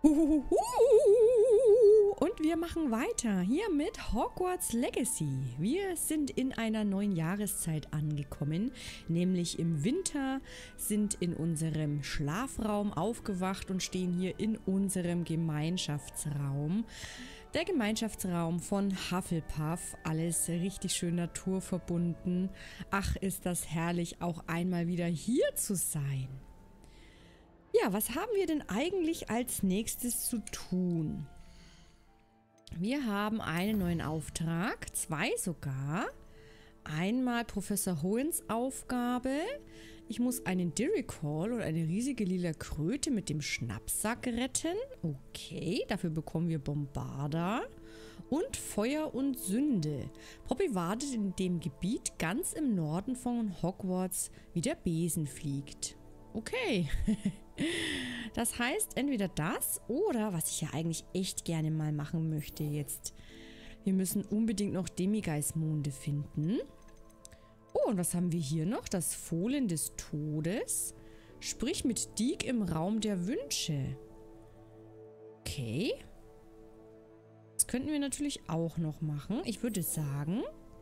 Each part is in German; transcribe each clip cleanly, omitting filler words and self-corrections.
Huhuhu. Und wir machen weiter hier mit Hogwarts Legacy. Wir sind in einer neuen Jahreszeit angekommen, nämlich im Winter, sind in unserem Schlafraum aufgewacht und stehen hier in unserem Gemeinschaftsraum. Der Gemeinschaftsraum von Hufflepuff, alles richtig schön naturverbunden. Ach, ist das herrlich, auch einmal wieder hier zu sein. Ja, was haben wir denn eigentlich als nächstes zu tun? Wir haben einen neuen Auftrag, 2 sogar. Einmal Professor Howens Aufgabe. Ich muss einen Diricol oder eine riesige lila Kröte mit dem Schnappsack retten. Okay, dafür bekommen wir Bombarda. Und Feuer und Sünde. Poppy wartet in dem Gebiet ganz im Norden von Hogwarts, wie der Besen fliegt. Okay. Das heißt, entweder das oder, was ich ja eigentlich echt gerne mal machen möchte jetzt. Wir müssen unbedingt noch Demigeist-Monde finden. Oh, und was haben wir hier noch? Das Fohlen des Todes. Sprich mit Deek im Raum der Wünsche. Okay. Das könnten wir natürlich auch noch machen. Ich würde sagen...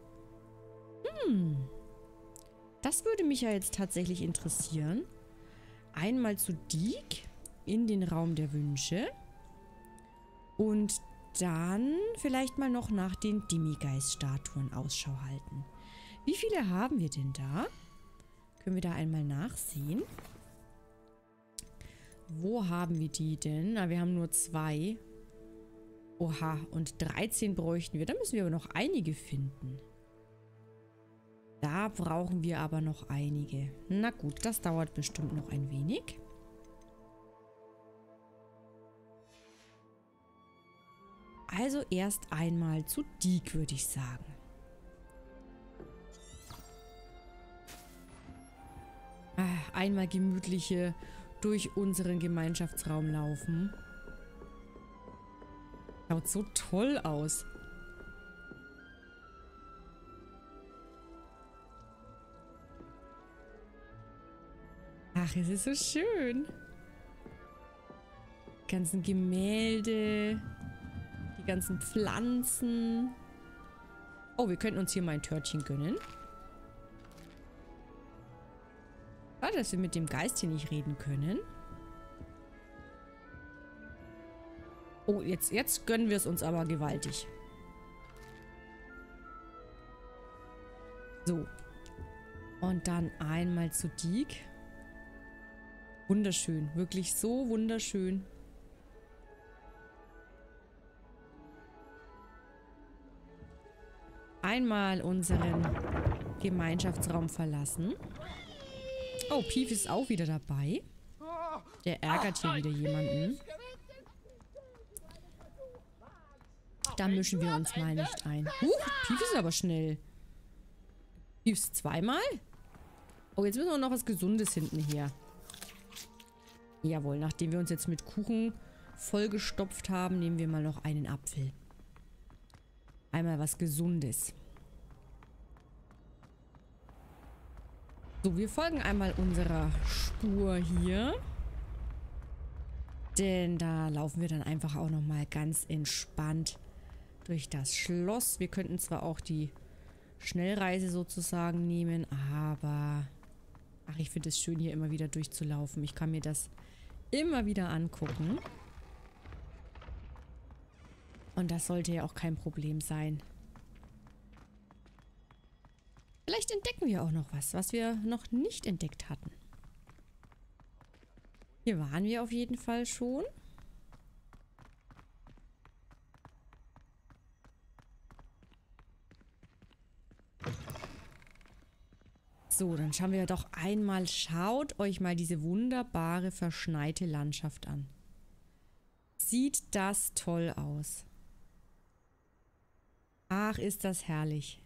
Das würde mich ja jetzt tatsächlich interessieren. Einmal zu Deek in den Raum der Wünsche. Und dann vielleicht mal noch nach den Demigeist-Statuen Ausschau halten. Wie viele haben wir denn da? Können wir da einmal nachsehen? Wo haben wir die denn? Na, wir haben nur 2. Oha, und 13 bräuchten wir. Da müssen wir aber noch einige finden. Da brauchen wir aber noch einige. Na gut, das dauert bestimmt noch ein wenig. Also erst einmal zu Deek, würde ich sagen. Einmal gemütliche durch unseren Gemeinschaftsraum laufen. Schaut so toll aus. Ach, es ist so schön. Die ganzen Gemälde, die ganzen Pflanzen. Oh, wir könnten uns hier mal ein Törtchen gönnen. Schade, dass wir mit dem Geist hier nicht reden können. Oh, jetzt gönnen wir es uns aber gewaltig. So. Und dann einmal zu Deek. Wunderschön. Wirklich so wunderschön. Einmal unseren Gemeinschaftsraum verlassen. Oh, Pief ist auch wieder dabei. Der ärgert hier wieder jemanden. Da mischen wir uns mal nicht ein. Pief ist aber schnell. Pief ist 2-mal? Oh, jetzt müssen wir noch was Gesundes hinten her. Jawohl, nachdem wir uns jetzt mit Kuchen vollgestopft haben, nehmen wir mal noch einen Apfel. Einmal was Gesundes. So, wir folgen einmal unserer Spur hier. Denn da laufen wir dann einfach auch nochmal ganz entspannt durch das Schloss. Wir könnten zwar auch die Schnellreise sozusagen nehmen, aber... Ach, ich finde es schön, hier immer wieder durchzulaufen. Ich kann mir das immer wieder angucken. Und das sollte ja auch kein Problem sein. Vielleicht entdecken wir auch noch was wir noch nicht entdeckt hatten. Hier waren wir auf jeden Fall schon. So, dann schauen wir doch einmal. Schaut euch mal diese wunderbare verschneite Landschaft an. Sieht das toll aus. Ach, ist das herrlich.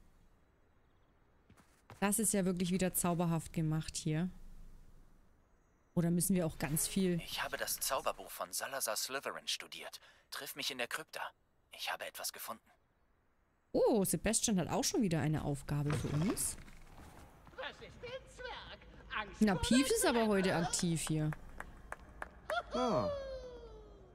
Das ist ja wirklich wieder zauberhaft gemacht hier. Oder müssen wir auch ganz viel... Ich habe das Zauberbuch von Salazar Slytherin studiert. Triff mich in der Krypta. Ich habe etwas gefunden. Oh, Sebastian hat auch schon wieder eine Aufgabe für uns. Was ist den Zwerg? Angst Na, vor Pief dem ist aber Zwerg, heute oder? aktiv hier. Ah,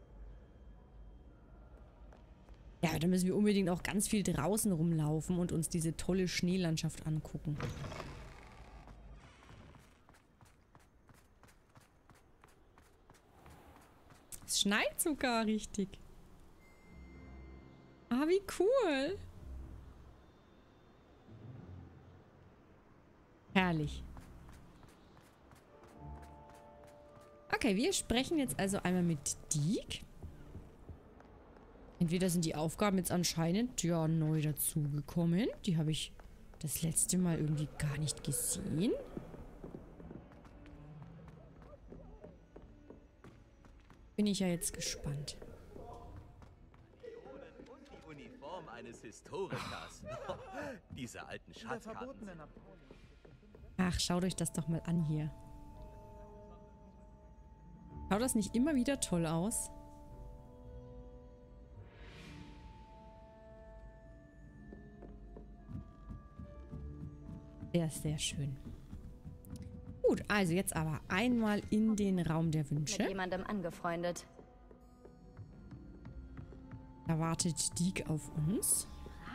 dann müssen wir unbedingt auch ganz viel draußen rumlaufen und uns diese tolle Schneelandschaft angucken. Es schneit sogar richtig. Ah, wie cool. Herrlich. Okay, wir sprechen jetzt also einmal mit Deek. Entweder sind die Aufgaben jetzt anscheinend ja neu dazugekommen. Die habe ich das letzte Mal irgendwie gar nicht gesehen. Bin ich ja jetzt gespannt. Und die Uniform eines Historikers. Diese alten Schatzkarten. Ach, schaut euch das doch mal an hier. Schaut das nicht immer wieder toll aus? Sehr, sehr schön. Gut, also jetzt aber einmal in den Raum der Wünsche. Mit jemandem angefreundet. Da wartet Deek auf uns.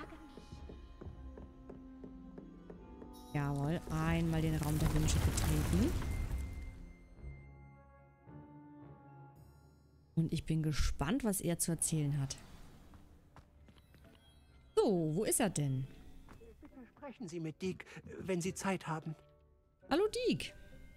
Jawohl, einmal den Raum der Wünsche betreten. Und ich bin gespannt, was er zu erzählen hat. So, wo ist er denn? Bitte sprechen Sie mit Deek, wenn Sie Zeit haben. Hallo Deek.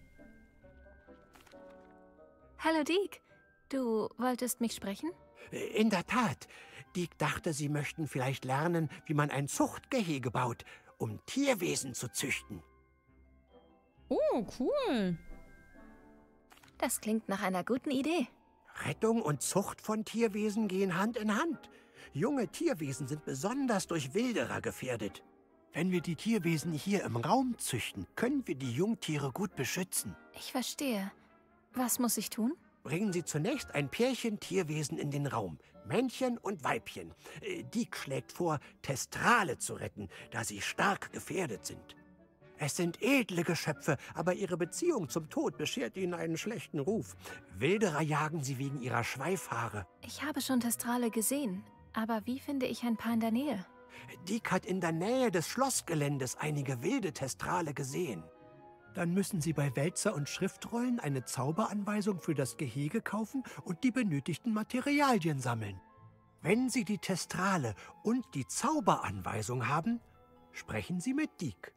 Hallo Deek, du wolltest mich sprechen? In der Tat. Deek dachte, Sie möchten vielleicht lernen, wie man ein Zuchtgehege baut, um Tierwesen zu züchten. Oh, cool. Das klingt nach einer guten Idee. Rettung und Zucht von Tierwesen gehen Hand in Hand. Junge Tierwesen sind besonders durch Wilderer gefährdet. Wenn wir die Tierwesen hier im Raum züchten, können wir die Jungtiere gut beschützen. Ich verstehe. Was muss ich tun? Bringen Sie zunächst ein Pärchen Tierwesen in den Raum. Männchen und Weibchen. Deek schlägt vor, Testrale zu retten, da sie stark gefährdet sind. Es sind edle Geschöpfe, aber ihre Beziehung zum Tod beschert ihnen einen schlechten Ruf. Wilderer jagen sie wegen ihrer Schweifhaare. Ich habe schon Testrale gesehen, aber wie finde ich ein paar in der Nähe? Deek hat in der Nähe des Schlossgeländes einige wilde Testrale gesehen. Dann müssen Sie bei Wälzer und Schriftrollen eine Zauberanweisung für das Gehege kaufen und die benötigten Materialien sammeln. Wenn Sie die Testrale und die Zauberanweisung haben, sprechen Sie mit Deek.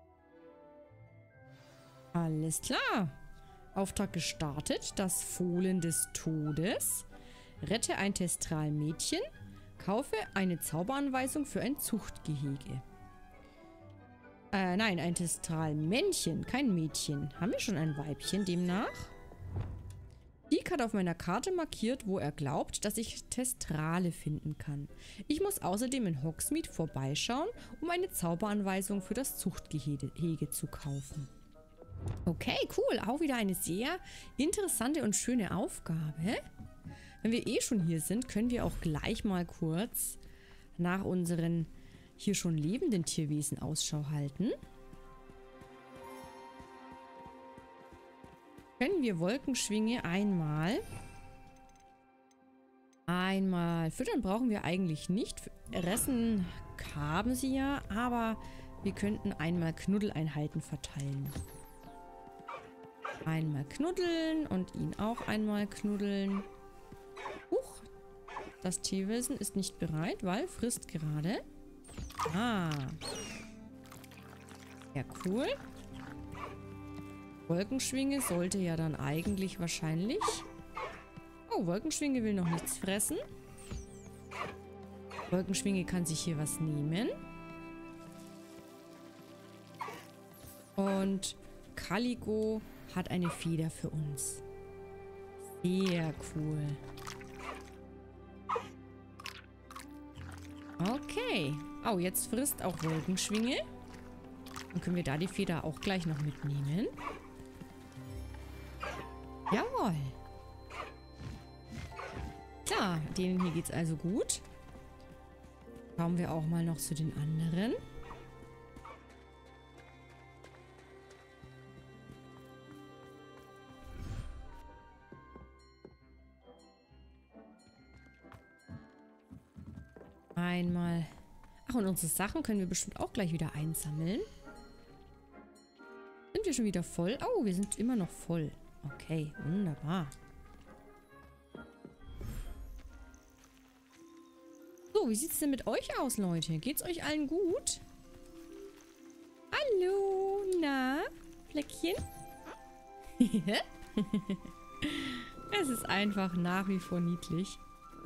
Alles klar. Auftrag gestartet. Das Fohlen des Todes. Rette ein Testralmädchen. Kaufe eine Zauberanweisung für ein Zuchtgehege. Nein, ein Testralmännchen, kein Mädchen. Haben wir schon ein Weibchen demnach? Deek hat auf meiner Karte markiert, wo er glaubt, dass ich Testrale finden kann. Ich muss außerdem in Hogsmeade vorbeischauen, um eine Zauberanweisung für das Zuchtgehege zu kaufen. Okay, cool. Auch wieder eine sehr interessante und schöne Aufgabe. Wenn wir eh schon hier sind, können wir auch gleich mal kurz nach unseren hier schon lebenden Tierwesen Ausschau halten. Können wir Wolkenschwinge einmal füttern brauchen wir eigentlich nicht. Ressen haben sie ja, aber wir könnten einmal Knuddeleinheiten verteilen. Einmal knuddeln und ihn auch einmal knuddeln. Huch, das Tierwesen ist nicht bereit, weil frisst gerade. Ah. Ja, cool. Wolkenschwinge sollte ja dann eigentlich wahrscheinlich... Oh, Wolkenschwinge will noch nichts fressen. Wolkenschwinge kann sich hier was nehmen. Und Caligo hat eine Feder für uns. Sehr cool. Okay. Oh, jetzt frisst auch Wolkenschwinge. Dann können wir da die Feder auch gleich noch mitnehmen. Jawohl. Klar, denen hier geht's also gut. Schauen wir auch mal noch zu den anderen. einmal... Ach, und unsere Sachen können wir bestimmt auch gleich wieder einsammeln. Sind wir schon wieder voll? Oh, wir sind immer noch voll. Okay, wunderbar. So, wie sieht es denn mit euch aus, Leute? Geht's euch allen gut? Hallo, na, Fleckchen? Es ist einfach nach wie vor niedlich.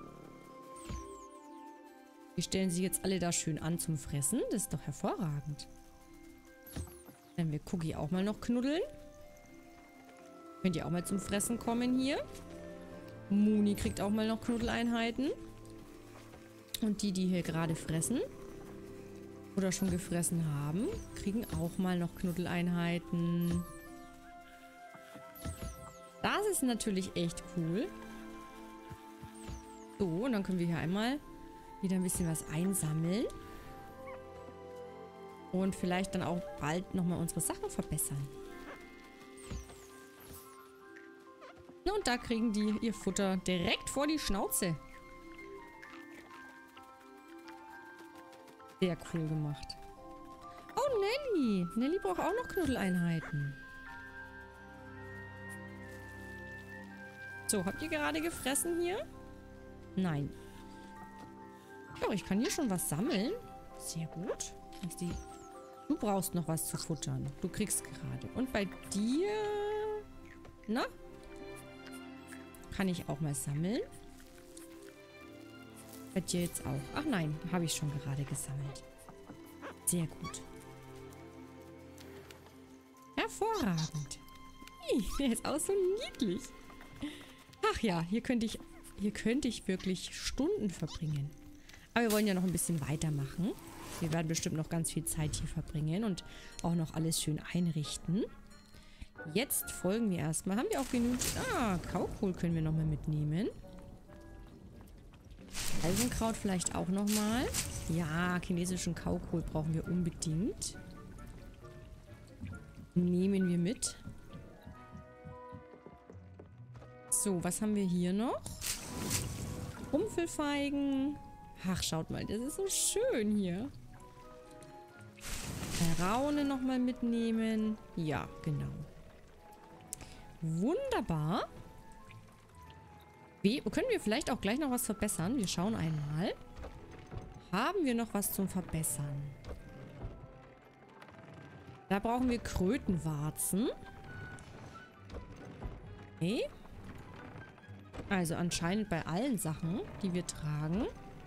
Die stellen sich jetzt alle da schön an zum Fressen. Das ist doch hervorragend. Dann wir Cookie auch mal noch knuddeln. Könnt ihr auch mal zum Fressen kommen hier. Muni kriegt auch mal noch Knuddeleinheiten. Und die hier gerade fressen oder schon gefressen haben, kriegen auch mal noch Knuddeleinheiten. Das ist natürlich echt cool. So, und dann können wir hier einmal wieder ein bisschen was einsammeln. Und vielleicht dann auch bald nochmal unsere Sachen verbessern. Und da kriegen die ihr Futter direkt vor die Schnauze. Sehr cool gemacht. Oh, Nelly. Nelly braucht auch noch Knuddeleinheiten. So, habt ihr gerade gefressen hier? Nein. Doch, ich kann hier schon was sammeln. Sehr gut. Du brauchst noch was zu futtern. Du kriegst gerade. Und bei dir... Na? Kann ich auch mal sammeln? Bei dir jetzt auch. Ach nein, habe ich schon gerade gesammelt. Sehr gut. Hervorragend. Der ist auch so niedlich. Ach ja, hier könnte ich wirklich Stunden verbringen. Aber wir wollen ja noch ein bisschen weitermachen. Wir werden bestimmt noch ganz viel Zeit hier verbringen und auch noch alles schön einrichten. Jetzt folgen wir erstmal. Haben wir auch genug... Ah, Kaukohl können wir nochmal mitnehmen. Eisenkraut vielleicht auch nochmal. Ja, chinesischen Kaukohl brauchen wir unbedingt. Nehmen wir mit. So, was haben wir hier noch? Rumpelfeigen. Ach, schaut mal, das ist so schön hier. Raune nochmal mitnehmen. Ja, genau. Wunderbar. Können wir vielleicht auch gleich noch was verbessern? Wir schauen einmal. Haben wir noch was zum Verbessern? Da brauchen wir Krötenwarzen. Okay. Also anscheinend bei allen Sachen, die wir tragen.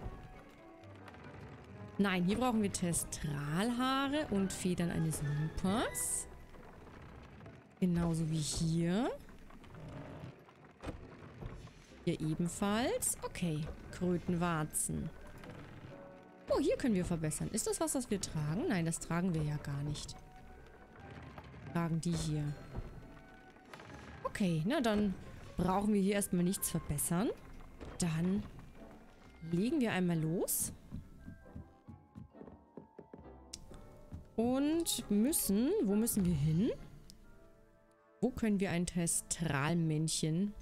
Nein, hier brauchen wir Testralhaare und Federn eines Vipers. Genauso wie hier. Hier ebenfalls. Okay, Krötenwarzen. Oh, hier können wir verbessern. Ist das was wir tragen? Nein, das tragen wir ja gar nicht. Tragen die hier. Okay, na dann brauchen wir hier erstmal nichts verbessern. Dann legen wir einmal los. Und müssen... Wo müssen wir hin? Wo können wir ein Testralmännchen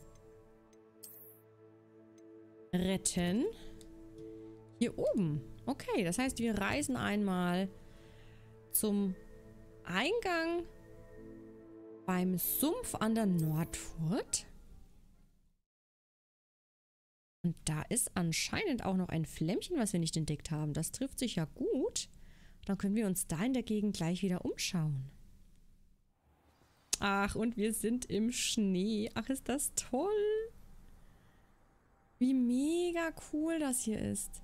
retten? Hier oben. Okay, das heißt, wir reisen einmal zum Eingang beim Sumpf an der Nordfurt. Und da ist anscheinend auch noch ein Flämmchen, was wir nicht entdeckt haben. Das trifft sich ja gut. Dann können wir uns da in der Gegend gleich wieder umschauen. Ach, und wir sind im Schnee. Ach, ist das toll. Wie mega cool das hier ist.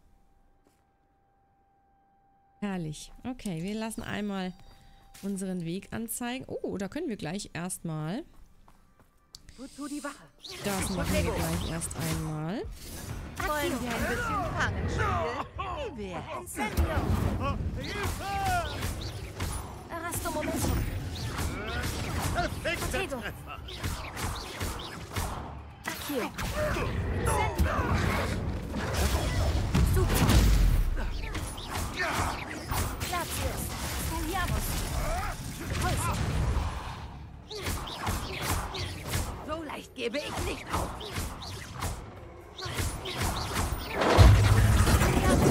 Herrlich. Okay, wir lassen einmal unseren Weg anzeigen. Oh, da können wir gleich erstmal... Wozu die Wache? Das machen wir gleich erst einmal. Wollen wir ein bisschen Fangen spielen? Wie wär's? Incendio! Arresto Momentum! Potato! Akio! Incendio! Super! Glacius! Foliamos! Pulse! So leicht gebe ich nicht auf.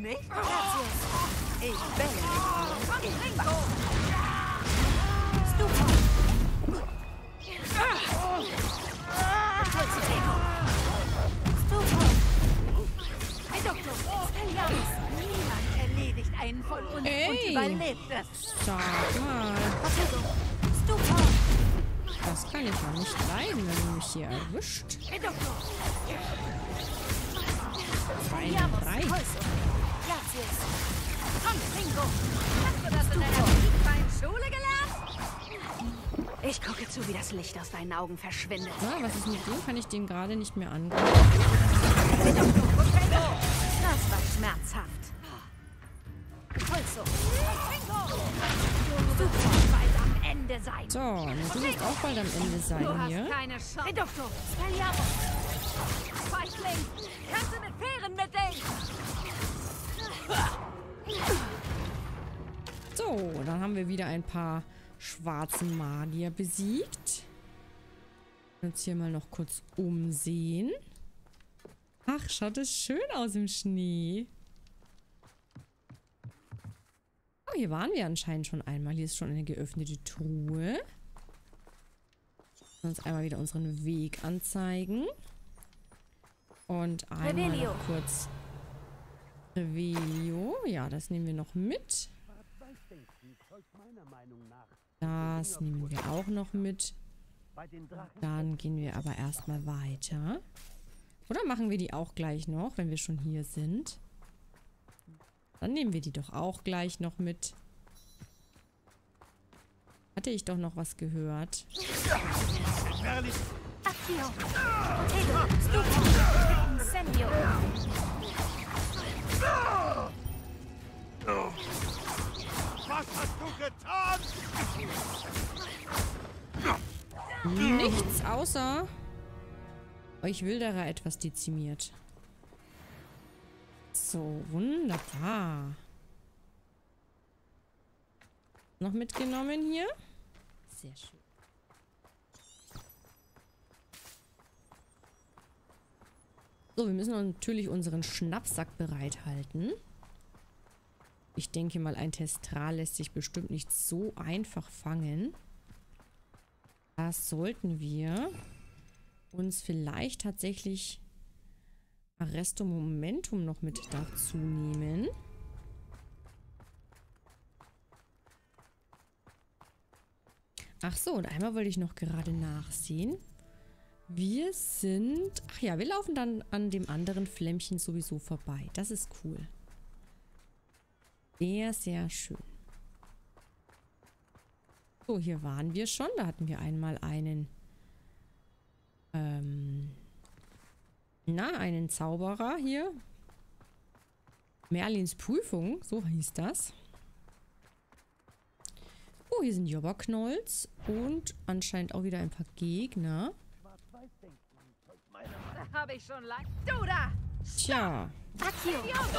nicht? Gratius. Ich wähle dich. Ich wach. Stupa. Stupa. Edoktor. Expelliarmus. Niemand erledigt einen von uns und überlebt es. Sag mal. Protego. Stupa. Das kann ich ja nicht leiden, wenn du mich hier erwischt. Edoktor. Eine 3. Gratius. Komm, Ringo. Hast du das in deiner freien Schule gelernt? Ich gucke zu, wie das Licht aus deinen Augen verschwindet. Na, was ist mit dem? Kann ich den gerade nicht mehr angreifen? Das war schmerzhaft. Pulso. Du wirst bald am Ende sein. So, und du wirst auch bald am Ende Du sein hast hier. keine Chance. Reduktor. Spelliarmus. Feigling. Kämpfe mit fairen Mitteln. So, dann haben wir wieder ein paar schwarzen Magier besiegt. Jetzt hier mal noch kurz umsehen. Ach, schaut es schön aus im Schnee. Oh, hier waren wir anscheinend schon einmal. Hier ist schon eine geöffnete Truhe. Uns einmal wieder unseren Weg anzeigen. Und einmal Revelio. noch kurz Revelio. Ja, das nehmen wir noch mit. Das nehmen wir auch noch mit. Dann gehen wir aber erstmal weiter. Oder machen wir die auch gleich noch, wenn wir schon hier sind? Dann nehmen wir die doch auch gleich noch mit. Hatte ich doch noch was gehört. Accio. Protego. Stupa. Incendio. Was hast du getan? Nichts außer euch Wilderer etwas dezimiert. So, wunderbar. Noch mitgenommen hier? Sehr schön. So, wir müssen natürlich unseren Schnappsack bereithalten. Ich denke mal, ein Testral lässt sich bestimmt nicht so einfach fangen. Das sollten wir uns vielleicht tatsächlich Arresto Momentum noch mit dazu nehmen. Ach so, und einmal wollte ich noch gerade nachsehen. Wir sind... Ach ja, wir laufen dann an dem anderen Flämmchen sowieso vorbei. Das ist cool. Sehr, sehr schön. So, hier waren wir schon. Da hatten wir einmal einen... einen Zauberer hier. Merlins Prüfung, so hieß das. Oh, hier sind Jobberknolls und anscheinend auch wieder ein paar Gegner. Da habe ich schon lang. Du da! Tja. Accio.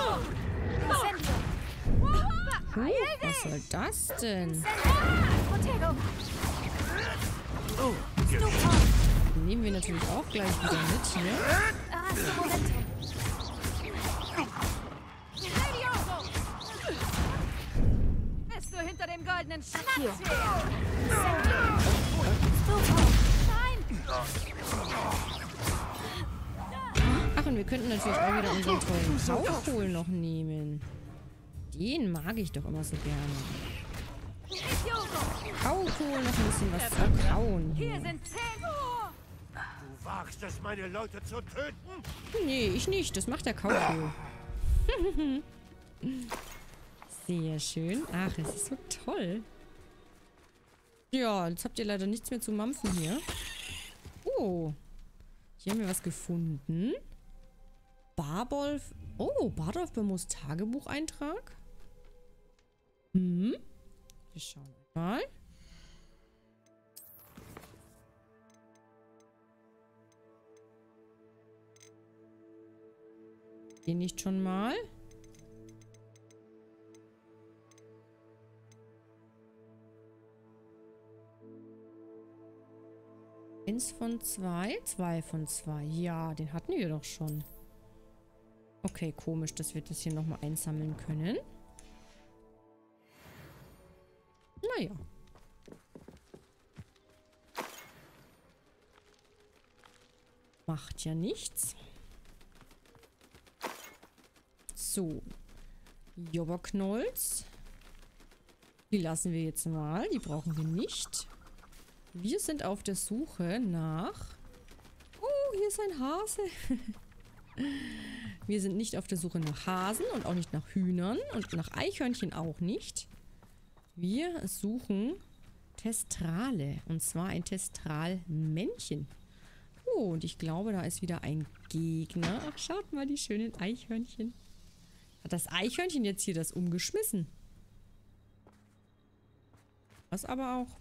Oh, was soll das denn? Protego. Stupa. Nehmen wir natürlich auch gleich wieder mit hier. Arresto Momentum. Levioso. Bist du hinter dem goldenen Accio. Schnaps? Stupa. Ach, und wir könnten natürlich auch wieder unseren tollen Saukohl noch nehmen. Den mag ich doch immer so gerne. Kaukohl, noch ein bisschen was zu kauen Hier hier. sind 10 Du wagst es, meine Leute zu töten? Nee, ich nicht. Das macht der Kaukohl. Sehr schön. Ach, es ist so toll. Ja, jetzt habt ihr leider nichts mehr zu mampfen hier. Oh. Hier haben wir was gefunden. Bardolph. Oh, Bardolph Bemos Tagebucheintrag. Wir schauen mal. Hier nicht schon mal. Eins von zwei, 2 von 2. Ja, den hatten wir doch schon. Okay, komisch, dass wir das hier nochmal einsammeln können. Naja. Macht ja nichts. So. Jobberknolls. Die lassen wir jetzt mal. Die brauchen wir nicht. Wir sind auf der Suche nach... Oh, hier ist ein Hase. Wir sind nicht auf der Suche nach Hasen und auch nicht nach Hühnern und nach Eichhörnchen auch nicht. Wir suchen Testrale. Und zwar ein Testralmännchen. Oh, und ich glaube, da ist wieder ein Gegner. Ach, schaut mal, die schönen Eichhörnchen. Hat das Eichhörnchen jetzt hier das umgeschmissen? Was aber auch...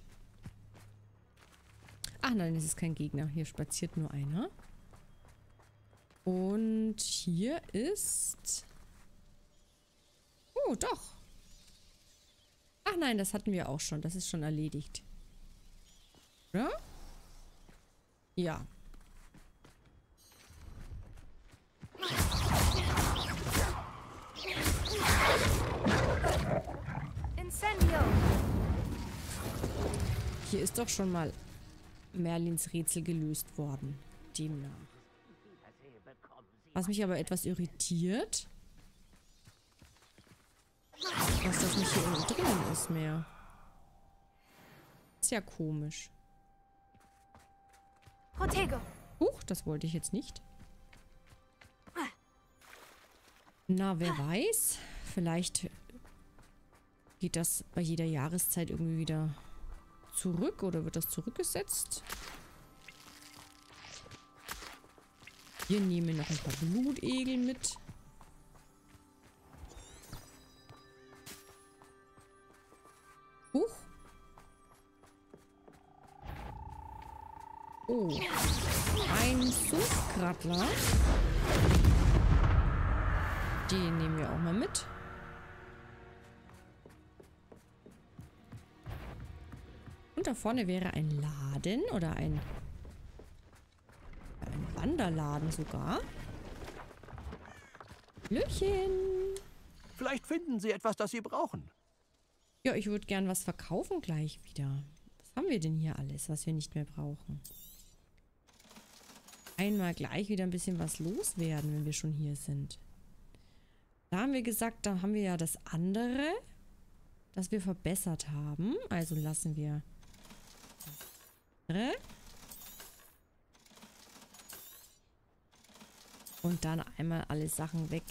Ach nein, es ist kein Gegner. Hier spaziert nur einer. Und hier ist... Oh, doch. Ach nein, das hatten wir auch schon. Das ist schon erledigt. Oder? Ja. Incendio! Hier ist doch schon mal Merlins Rätsel gelöst worden. Demnach. Was mich aber etwas irritiert, dass das nicht hier unten drinnen ist mehr. Ist ja komisch. Protego! Huch, das wollte ich jetzt nicht. Na, wer weiß. Vielleicht geht das bei jeder Jahreszeit irgendwie wieder zurück oder wird das zurückgesetzt. Wir nehmen noch ein paar Blutegel mit. Huch. Oh. Ein Sumpfkrabbler. Den nehmen wir auch mal mit. Und da vorne wäre ein Laden oder ein Wanderladen sogar. Hallöchen. Vielleicht finden Sie etwas, das Sie brauchen. Ja, ich würde gern was verkaufen gleich wieder. Was haben wir denn hier alles, was wir nicht mehr brauchen? Einmal gleich wieder ein bisschen was loswerden, wenn wir schon hier sind. Da haben wir gesagt, da haben wir ja das andere, das wir verbessert haben. Also lassen wir das andere. Und dann einmal alle Sachen weg,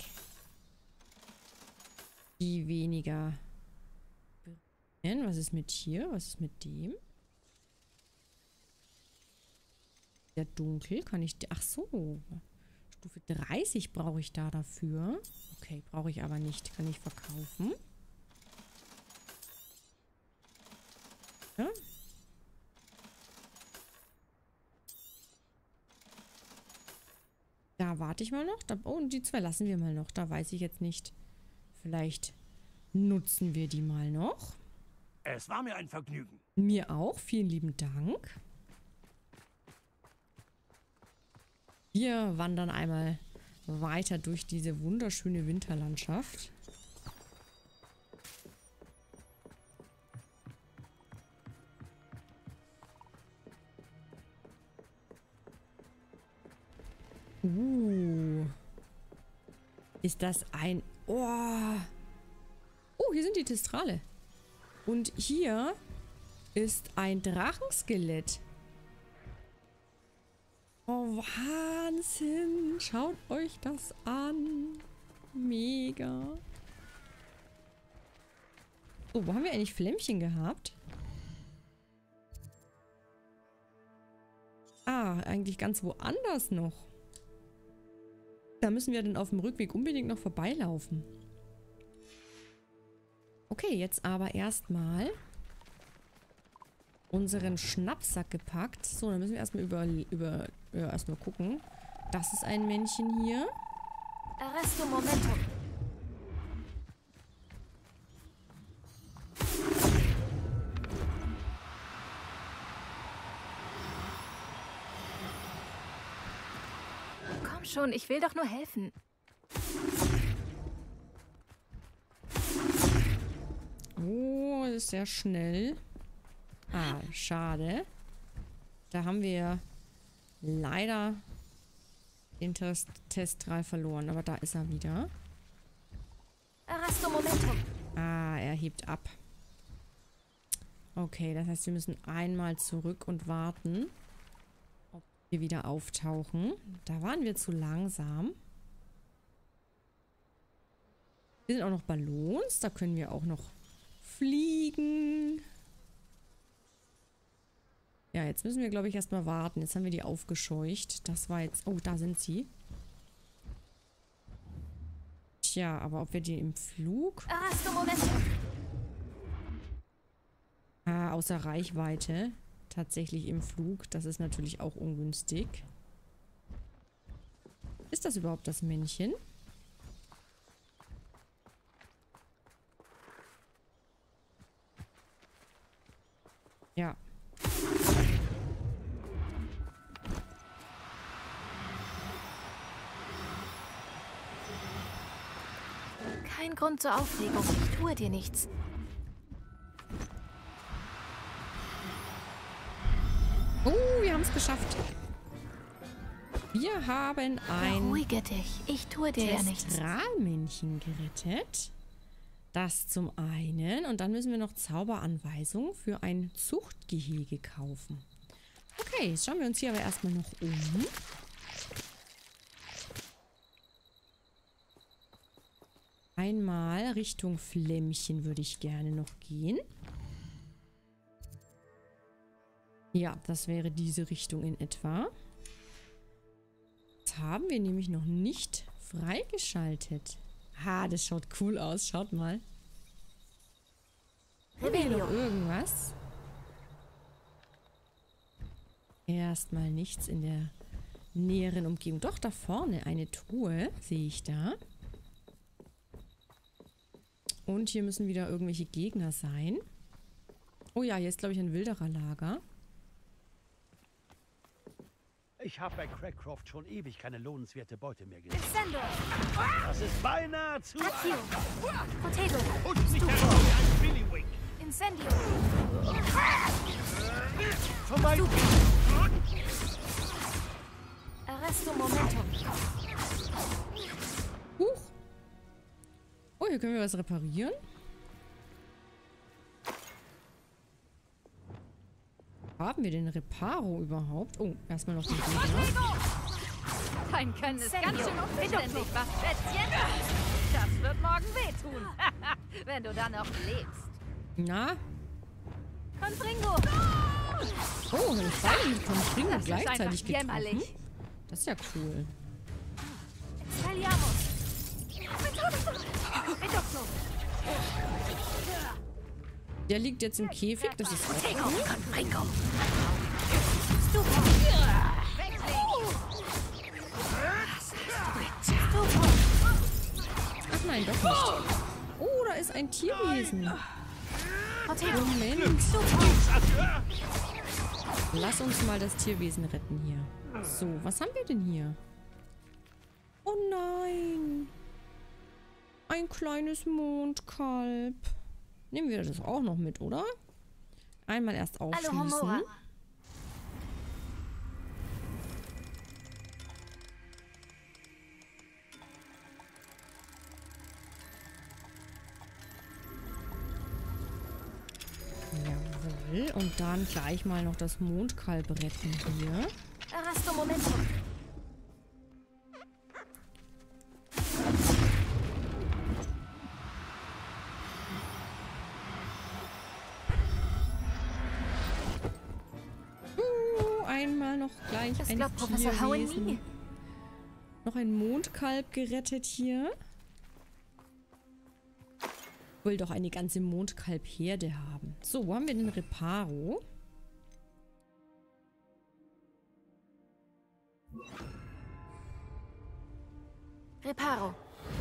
die weniger bringen. Was ist mit hier? Was ist mit dem? Der dunkel. Kann ich... Ach so. Stufe 30 brauche ich da dafür. Okay, brauche ich aber nicht. Kann ich verkaufen. Ja. Da warte ich mal noch. Da, oh, und die zwei lassen wir mal noch. Da weiß ich jetzt nicht. Vielleicht nutzen wir die mal noch. Es war mir ein Vergnügen. Mir auch. Vielen lieben Dank. Wir wandern einmal weiter durch diese wunderschöne Winterlandschaft. Ist das ein... Oh. Oh, hier sind die Testrale. Und hier ist ein Drachenskelett. Oh, Wahnsinn. Schaut euch das an. Mega. Oh, wo haben wir eigentlich Flämmchen gehabt? Ah, eigentlich ganz woanders noch. Da müssen wir dann auf dem Rückweg unbedingt noch vorbeilaufen. Okay, jetzt aber erstmal unseren Schnappsack gepackt. So, dann müssen wir erstmal erstmal gucken. Das ist ein Männchen hier. Arresto Momentum. Komm schon, ich will doch nur helfen. alles sehr schnell. Ah, schade. Da haben wir leider den Teststrahl verloren. Aber da ist er wieder. Arresto Momentum. Ah, er hebt ab. Okay, das heißt, wir müssen einmal zurück und warten, ob wir wieder auftauchen. Da waren wir zu langsam. Hier sind auch noch Ballons. Da können wir auch noch fliegen. Ja, jetzt müssen wir, glaube ich, erstmal warten. Jetzt haben wir die aufgescheucht. Das war jetzt... Oh, da sind sie. Tja, aber ob wir die im Flug... Arresto Momentum. Ah, außer Reichweite. Tatsächlich im Flug. Das ist natürlich auch ungünstig. Ist das überhaupt das Männchen? Ja. Kein Grund zur Aufregung. Ich tue dir nichts. Oh, wir haben es geschafft. Wir haben ein Beruhige dich. Ich tue dir ja nichts. Testralmännchen gerettet. Das zum einen. Und dann müssen wir noch Zauberanweisungen für ein Zuchtgehege kaufen. Okay, jetzt schauen wir uns hier aber erstmal noch um. Einmal Richtung Flämmchen würde ich gerne noch gehen. Ja, das wäre diese Richtung in etwa. Das haben wir nämlich noch nicht freigeschaltet. Ha, das schaut cool aus. Schaut mal. Haben wir hier noch irgendwas? Erstmal nichts in der näheren Umgebung. Doch, da vorne eine Truhe sehe ich da. Und hier müssen wieder irgendwelche Gegner sein. Oh ja, hier ist, glaube ich, ein Wildererlager. Ich habe bei Cragcroft schon ewig keine lohnenswerte Beute mehr gesehen. Sendo. Das ist beinahe zu Accio. einfach. Potato. Und nicht einfach wie ein Billywink. Incendio. Vorbei. Arresto Momentum. Huch. Oh, hier können wir was reparieren. Haben wir den Reparo überhaupt? Oh, erstmal noch den Gegner. Dein Können ist ganz schön unbeständig, was, Schätzchen? Das wird morgen wehtun. Wenn du dann noch lebst. Na? Confringo! Oh, ich beide mit Confringo Das ist gleichzeitig einfach getroffen. jämmerlich. Das ist ja cool. Expelliarmus. Redoxo! Der liegt jetzt im Käfig, das ist auch Potato. cool. Confringo. Ach nein, doch nicht. Oh, da ist ein Tierwesen. Potato. Moment. Lass uns mal das Tierwesen retten hier. So, was haben wir denn hier? Oh nein. Ein kleines Mondkalb. Nehmen wir das auch noch mit, oder? Einmal erst aufschließen. Alohomora. Jawohl. Und dann gleich mal noch das Mondkalb retten hier. Arresto Momentum. Einmal noch gleich Das ein glaubt Professor Howen Tierwesen. nie. Noch ein Mondkalb gerettet hier. Ich will doch eine ganze Mondkalb-Herde haben. So, wo haben wir den Reparo? Reparo.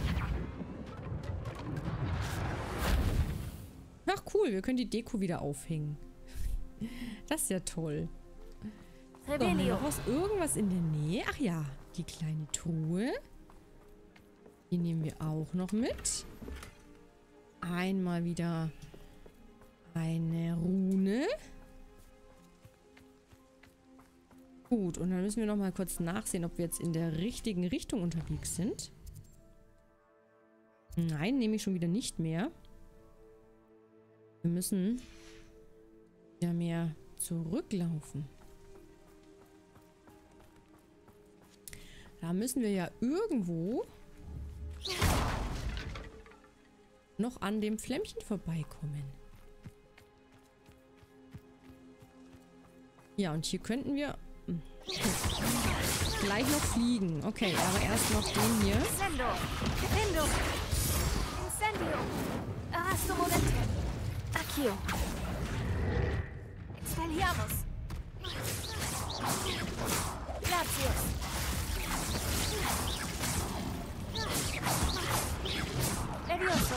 Ach cool, wir können die Deko wieder aufhängen. Das ist ja toll. So, haben wir Rebellio. noch irgendwas in der Nähe? Ach ja, die kleine Truhe. Die nehmen wir auch noch mit. Einmal wieder Eine Rune. Gut, und dann müssen wir noch mal kurz nachsehen, ob wir jetzt in der richtigen Richtung unterwegs sind. Nein, nehme ich schon wieder nicht mehr. Wir müssen ja mehr zurücklaufen. Da müssen wir ja irgendwo noch an dem Flämmchen vorbeikommen. Ja, und hier könnten wir gleich noch fliegen. Okay, aber erst noch den hier. Sendo. Lindo. Incendio. Arrasto Movente. Accio. Expelliarmus. Gratius. Levioso.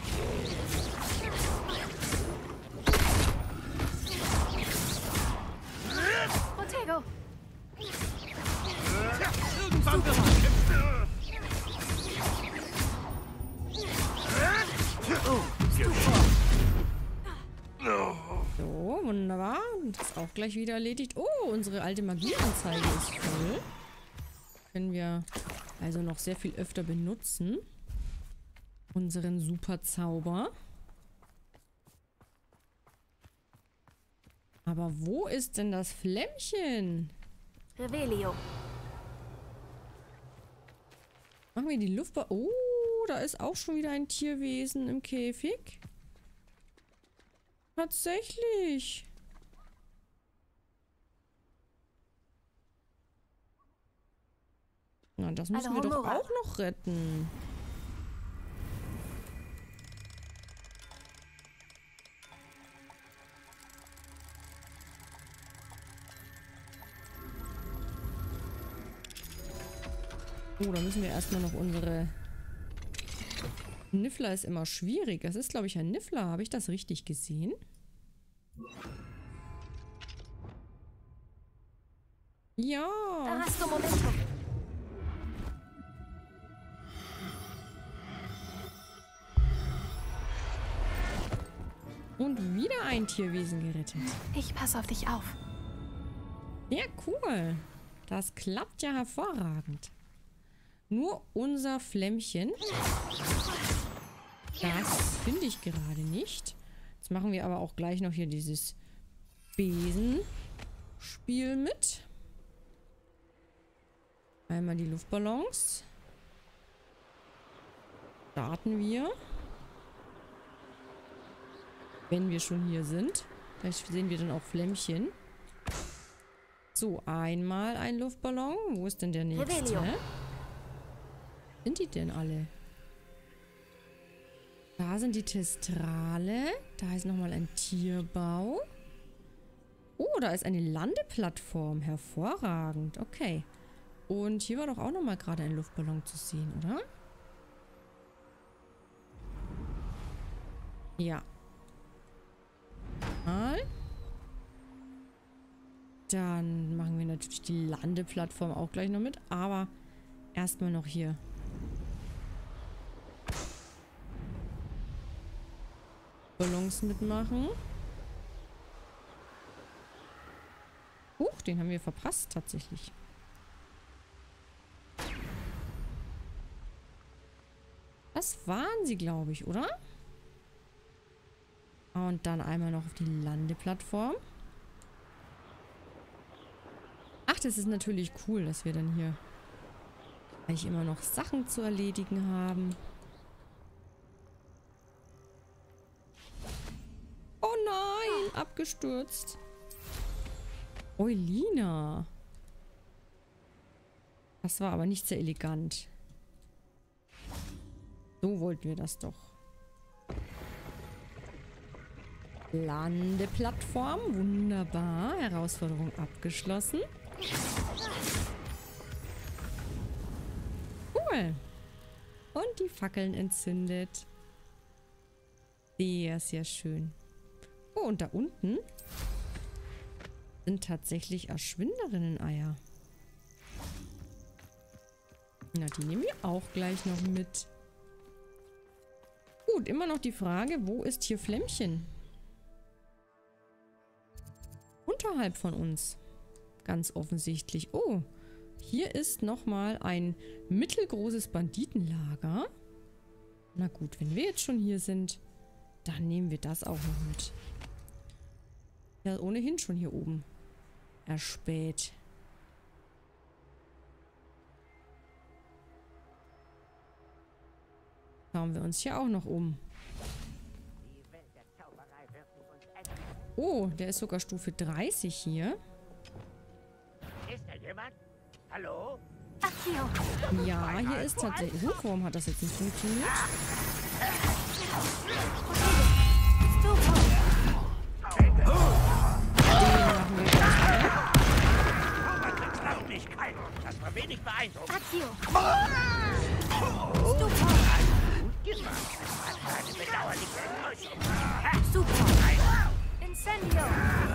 Protego. Irgendwann wird So, wunderbar. Und das ist auch gleich wieder erledigt. Oh, unsere alte Magieanzeige ist voll. Können wir also noch sehr viel öfter benutzen. Unseren Superzauber. Aber wo ist denn das Flämmchen? Revelio. Machen wir die Luftballons. Oh, da ist auch schon wieder ein Tierwesen im Käfig. Tatsächlich. Na, das müssen wir doch auch noch retten. Oh, da müssen wir erstmal noch unsere... Niffler ist immer schwierig. Das ist, glaube ich, ein Niffler. Habe ich das richtig gesehen? Ja. Arrasto Momentum. Und wieder ein Tierwesen gerettet. Ich passe auf dich auf. Ja, cool. Das klappt ja hervorragend. Nur unser Flämmchen. Das finde ich gerade nicht. Jetzt machen wir aber auch gleich noch hier dieses Besenspiel mit. Einmal die Luftballons. Starten wir. Wenn wir schon hier sind. Vielleicht sehen wir dann auch Flämmchen. So, einmal ein Luftballon. Wo ist denn der nächste? Revelio. Sind die denn alle? Da sind die Testrale. Da ist nochmal ein Tierbau. Oh, da ist eine Landeplattform. Hervorragend. Okay. Und hier war doch auch nochmal gerade ein Luftballon zu sehen, oder? Ja. Mal. Dann machen wir natürlich die Landeplattform auch gleich noch mit. Aber erstmal noch hier. Ballons mitmachen. Huch, den haben wir verpasst tatsächlich. Das waren sie, glaube ich, oder? Und dann einmal noch auf die Landeplattform. Ach, das ist natürlich cool, dass wir dann hier gleich immer noch Sachen zu erledigen haben. Oh nein, abgestürzt. Eulina. Das war aber nicht sehr elegant. So wollten wir das doch. Landeplattform. Wunderbar. Herausforderung abgeschlossen. Cool. Und die Fackeln entzündet. Sehr, sehr schön. Oh, und da unten sind tatsächlich Erschwinderinnen-Eier. Na, die nehmen wir auch gleich noch mit. Gut, immer noch die Frage, wo ist hier Flämmchen? Unterhalb von uns. Ganz offensichtlich. Oh, hier ist nochmal ein mittelgroßes Banditenlager. Na gut, wenn wir jetzt schon hier sind, dann nehmen wir das auch noch mit. Ja, ohnehin schon hier oben erspäht. Schauen wir uns hier auch noch um. Oh, der ist sogar Stufe 30 hier. Ist da jemand? Hallo? Accio. Ja, hier ist tatsächlich... Warum hat das jetzt nicht funktioniert? Stupo. Den machen wir gleich mal. Auch nicht kalt. Das war wenig beeindruckend. Accio. Stupo. Gut gemacht. Das war eine bedauerliche Enttäuschung. Stupo. Incendio.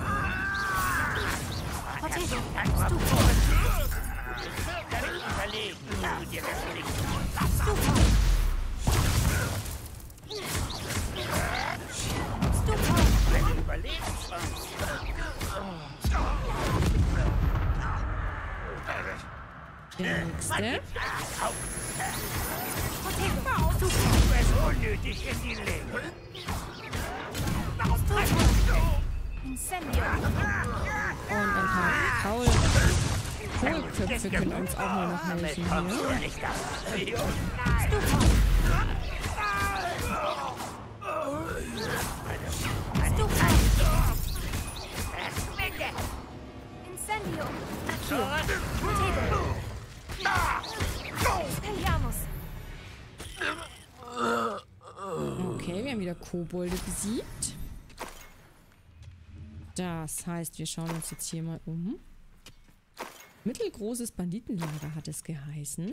Potato. Stupo. Kann ich überlegen, wie du dir das nicht Stupo. Stupo. wenn Überlebenschance. Der nächste. Potato. Stupo. Du es unnötig in die Länge. Incendio. Und ein paar Kohlköpfe können uns auch mal noch helfen hier. Nicht das. Stupo. Stupo. Incendio. Accio. Potato. Expelliarmus. Okay, wir haben wieder Kobolde besiegt. Das heißt, wir schauen uns jetzt hier mal um. Mittelgroßes Banditenlager hat es geheißen.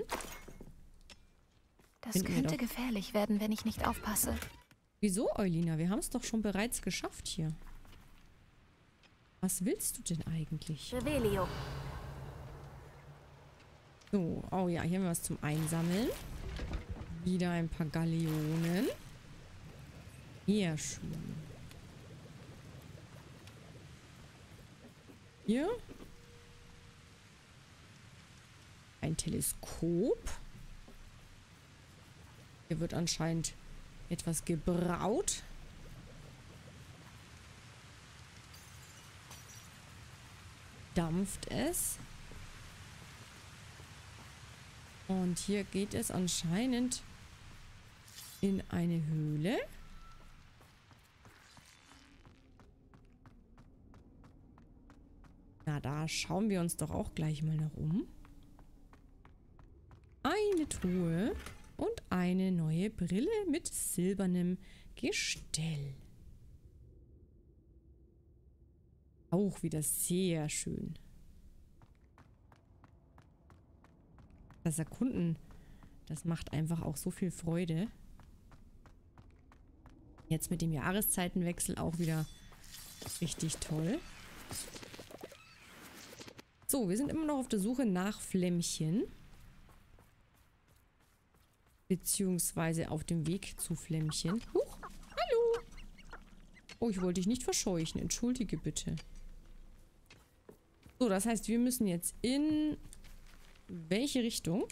Das Finden wir könnte doch. gefährlich werden, wenn ich nicht aufpasse. Wieso, Eulina? Wir haben es doch schon bereits geschafft hier. Was willst du denn eigentlich? Revelio. So, oh ja, hier haben wir was zum Einsammeln. Wieder ein paar Galeonen. Sehr schön. Hier. Ein Teleskop. Hier wird anscheinend etwas gebraut. Dampft es. Und hier geht es anscheinend in eine Höhle. Na, da schauen wir uns doch auch gleich mal noch um. Eine Truhe und eine neue Brille mit silbernem Gestell. Auch wieder sehr schön. Das Erkunden, das macht einfach auch so viel Freude. Jetzt mit dem Jahreszeitenwechsel auch wieder richtig toll. So, wir sind immer noch auf der Suche nach Flämmchen. Beziehungsweise auf dem Weg zu Flämmchen. Huch, hallo! Oh, ich wollte dich nicht verscheuchen. Entschuldige bitte. So, das heißt, wir müssen jetzt in... welche Richtung?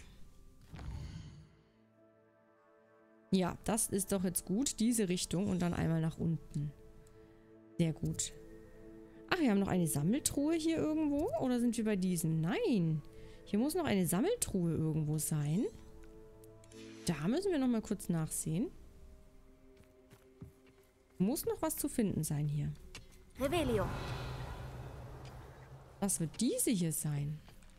Ja, das ist doch jetzt gut. Diese Richtung und dann einmal nach unten. Sehr gut. Ach, wir haben noch eine Sammeltruhe hier irgendwo? Oder sind wir bei diesen? Nein. Hier muss noch eine Sammeltruhe irgendwo sein. Da müssen wir noch mal kurz nachsehen. Muss noch was zu finden sein hier. Revelio. Was wird diese hier sein?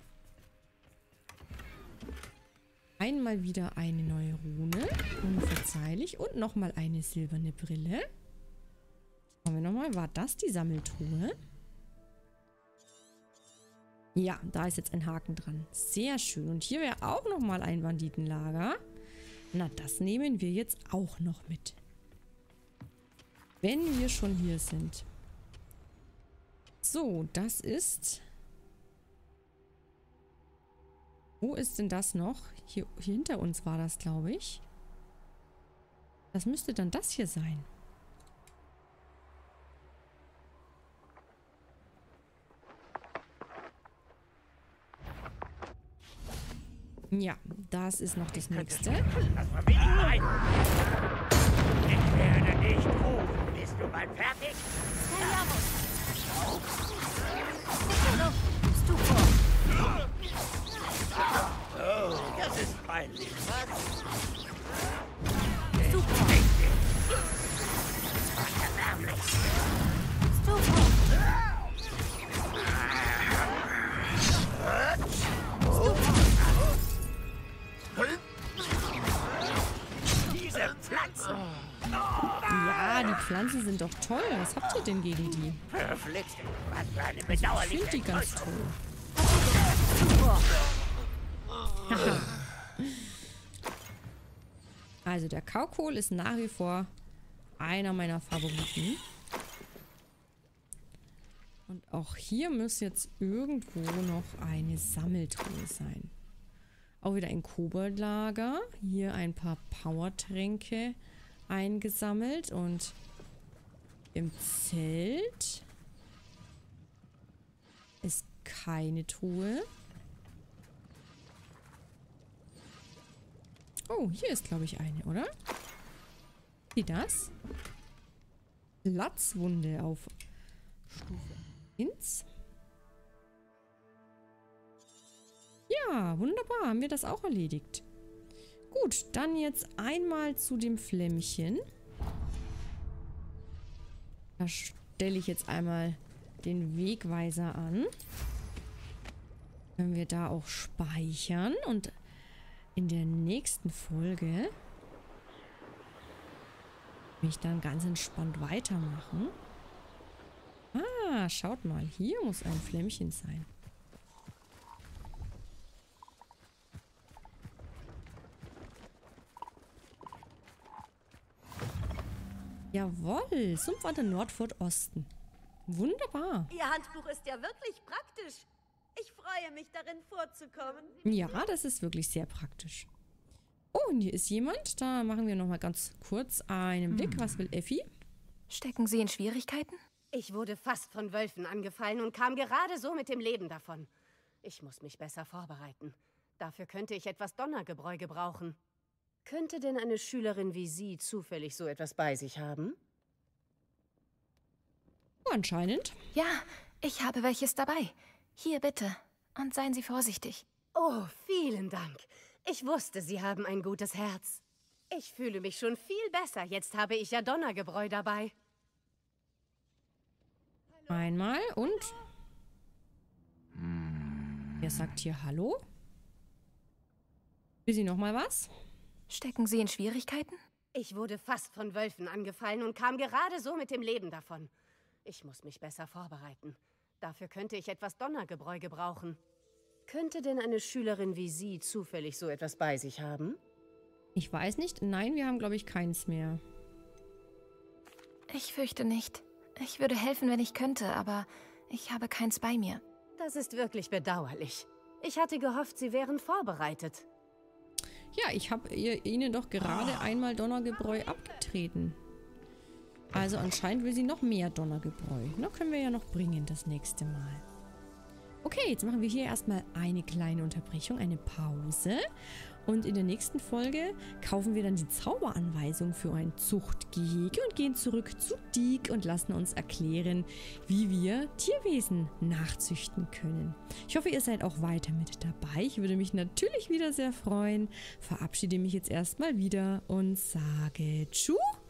Einmal wieder eine neue Rune. Unverzeihlich. Und nochmal eine silberne Brille. Schauen wir nochmal. War das die Sammeltruhe? Ja, da ist jetzt ein Haken dran. Sehr schön. Und hier wäre auch nochmal ein Banditenlager. Na, das nehmen wir jetzt auch noch mit. Wenn wir schon hier sind. So, das ist... Wo ist denn das noch? Hier hinter uns war das, glaube ich. Das müsste dann das hier sein. Ja, das ist noch das nächste. Das war wenig Nein. Ich werde nicht rufen. Bist du bald fertig? Oh, das ist peinlich. Was? Super. Das war erbärmlich. Diese Pflanzen. Ja, die Pflanzen sind doch toll. Was habt ihr denn gegen die? Verflixt. Was für eine Ich bedauerliche finde die ganz toll. Also der Kaukohl ist nach wie vor einer meiner Favoriten. Und auch hier muss jetzt irgendwo noch eine Sammeltruhe sein. Auch wieder ein Koboldlager. Hier ein paar Powertränke eingesammelt. Und im Zelt ist keine Truhe. Oh, hier ist, glaube ich, eine, oder? Wie das? Platzwunde auf Stufe 1. Ja, wunderbar. Haben wir das auch erledigt. Gut, dann jetzt einmal zu dem Flämmchen. Da stelle ich jetzt einmal den Wegweiser an. Können wir da auch speichern und in der nächsten Folge will ich dann ganz entspannt weitermachen. Ah, schaut mal, hier muss ein Flämmchen sein. Jawohl, Sumpf an der Nordfurt Osten. Wunderbar. Ihr Handbuch ist ja wirklich praktisch. Ich freue mich, darin vorzukommen. Ja, das ist wirklich sehr praktisch. Oh, und hier ist jemand. Da machen wir nochmal ganz kurz einen Blick. Was will Effi? Stecken Sie in Schwierigkeiten? Ich wurde fast von Wölfen angefallen und kam gerade so mit dem Leben davon. Ich muss mich besser vorbereiten. Dafür könnte ich etwas Donnergebräu gebrauchen. Könnte denn eine Schülerin wie Sie zufällig so etwas bei sich haben? Oh, anscheinend. Ja, ich habe welches dabei. Hier bitte. Und seien Sie vorsichtig. Oh, vielen Dank. Ich wusste, Sie haben ein gutes Herz. Ich fühle mich schon viel besser. Jetzt habe ich ja Donnergebräu dabei. Einmal und... Wer sagt hier Hallo? Will sie nochmal was? Stecken Sie in Schwierigkeiten? Ich wurde fast von Wölfen angefallen und kam gerade so mit dem Leben davon. Ich muss mich besser vorbereiten. Dafür könnte ich etwas Donnergebräu gebrauchen. Könnte denn eine Schülerin wie Sie zufällig so etwas bei sich haben? Ich weiß nicht. Nein, wir haben, glaube ich, keins mehr. Ich fürchte nicht. Ich würde helfen, wenn ich könnte, aber ich habe keins bei mir. Das ist wirklich bedauerlich. Ich hatte gehofft, Sie wären vorbereitet. Ja, ich habe Ihnen doch gerade einmal Donnergebräu abgetreten. Also anscheinend will sie noch mehr Donnergebräu. Noch können wir ja noch bringen das nächste Mal. Okay, jetzt machen wir hier erstmal eine kleine Unterbrechung, eine Pause. Und in der nächsten Folge kaufen wir dann die Zauberanweisung für ein Zuchtgehege und gehen zurück zu Deke und lassen uns erklären, wie wir Tierwesen nachzüchten können. Ich hoffe, ihr seid auch weiter mit dabei. Ich würde mich natürlich wieder sehr freuen. Verabschiede mich jetzt erstmal wieder und sage Tschüss.